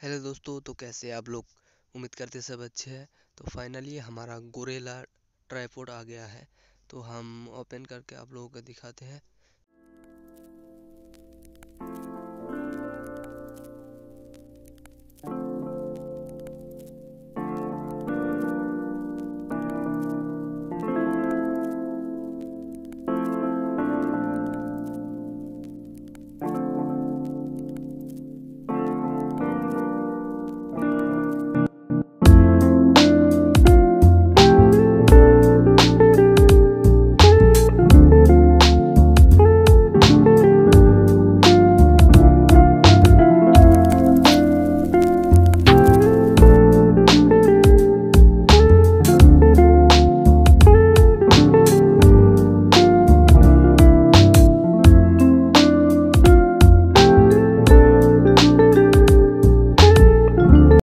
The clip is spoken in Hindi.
हेलो दोस्तों, तो कैसे आप लोग। उम्मीद करते सब अच्छे हैं। तो फाइनली हमारा गोरेला ट्राइपॉड आ गया है। तो हम ओपन करके आप लोगों को दिखाते हैं।